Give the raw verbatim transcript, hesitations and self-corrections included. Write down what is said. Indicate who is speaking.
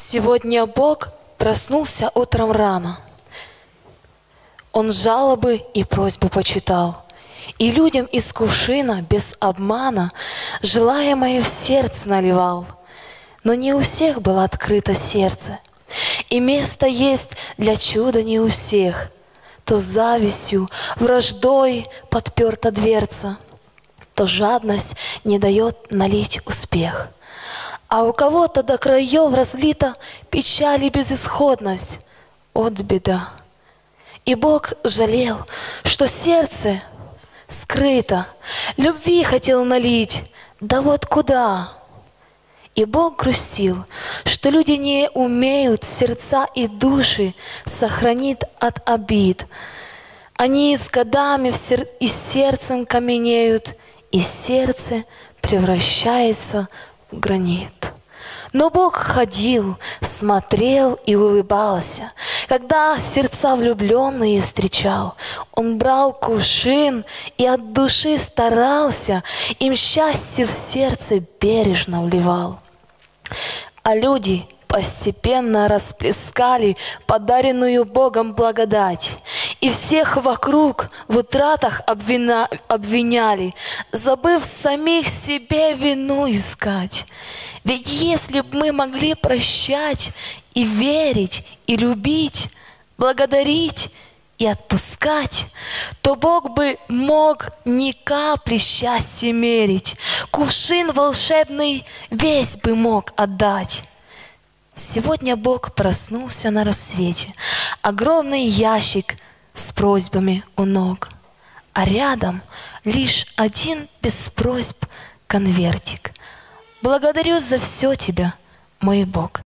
Speaker 1: Сегодня Бог проснулся утром рано. Он жалобы и просьбы почитал, и людям из кувшина без обмана желаемое в сердце наливал. Но не у всех было открыто сердце, и место есть для чуда не у всех. То завистью, враждой подперта дверца, то жадность не дает налить успех. А у кого-то до краев разлита печаль и безысходность. От беда. И Бог жалел, что сердце скрыто, любви хотел налить, да вот куда? И Бог грустил, что люди не умеют сердца и души сохранить от обид. Они с годами в сер... и сердцем каменеют, и сердце превращается в гранит. Но Бог ходил, смотрел и улыбался. Когда сердца влюбленные встречал, Он брал кувшин и от души старался, им счастье в сердце бережно вливал. А люди постепенно расплескали подаренную Богом благодать, и всех вокруг в утратах обвина... обвиняли, забыв самих себе вину искать. Ведь если б мы могли прощать и верить, и любить, благодарить и отпускать, то Бог бы мог ни капли счастья мерить, кувшин волшебный весь бы мог отдать. Сегодня Бог проснулся на рассвете, огромный ящик с просьбами у ног, а рядом лишь один без просьб конвертик. Благодарю за все Тебя, мой Бог.